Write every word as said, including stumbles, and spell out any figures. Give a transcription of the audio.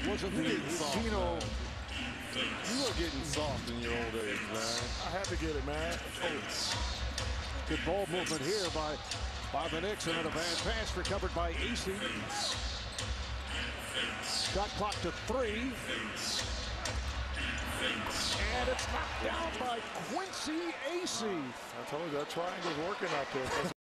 Wasn't the Gino? You were getting soft in your old age, man. I had to get it, man. Oh. Good ball movement here by, by the Knicks, and a bad pass recovered by Acey. Shot clock to three. And it's knocked down by Quincy Acey. I told you that triangle's working out there.